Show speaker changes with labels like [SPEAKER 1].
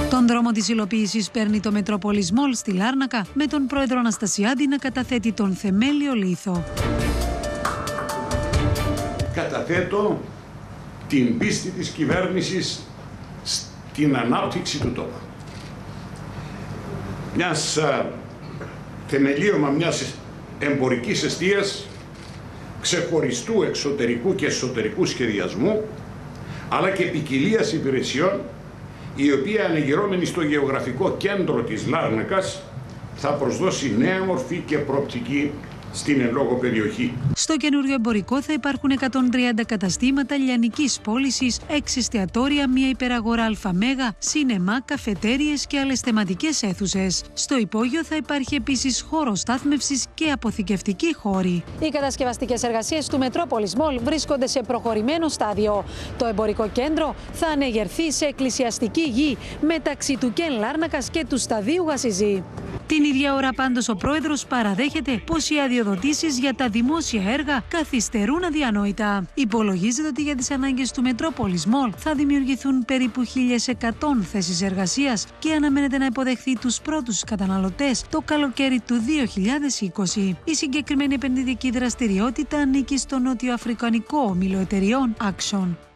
[SPEAKER 1] Τον δρόμο της υλοποίησης παίρνει το Μετρόπολης Μολ στη Λάρνακα, με τον πρόεδρο Αναστασιάδη να καταθέτει τον θεμέλιο λίθο.
[SPEAKER 2] Καταθέτω την πίστη της κυβέρνησης στην ανάπτυξη του τόπου. Θεμελίωμα μιας εμπορικής εστίας ξεχωριστού εξωτερικού και εσωτερικού σχεδιασμού, αλλά και ποικιλίας υπηρεσιών, η οποία ανεγειρώμενη στο γεωγραφικό κέντρο της Λάρνακας θα προσδώσει νέα μορφή και προοπτική στην εν λόγω περιοχή.
[SPEAKER 1] Στο καινούριο εμπορικό θα υπάρχουν 130 καταστήματα λιανικής πώλησης, 6 εστιατόρια, μια υπεραγορά αλφαμέγα, σίνεμα, καφετέριες και άλλες θεματικές αίθουσες. Στο υπόγειο θα υπάρχει επίσης χώρος στάθμευσης και αποθηκευτικοί χώροι. Οι κατασκευαστικές εργασίες του Μετρόπολης Μολ βρίσκονται σε προχωρημένο στάδιο. Το εμπορικό κέντρο θα ανεγερθεί σε εκκλησιαστική γη μεταξύ του Κεν Λάρνακας και του σταδίου Γασιζή. Την ίδια ώρα πάντως ο πρόεδρος παραδέχεται πως οι αδειοδοτήσεις για τα δημόσια έργα καθυστερούν αδιανόητα. Υπολογίζεται ότι για τις ανάγκες του Μετρόπολης Μολ θα δημιουργηθούν περίπου 1.100 θέσεις εργασίας και αναμένεται να υποδεχθεί τους πρώτους καταναλωτές το καλοκαίρι του 2020. Η συγκεκριμένη επενδυτική δραστηριότητα ανήκει στο νότιο αφρικανικό όμιλο εταιριών Action.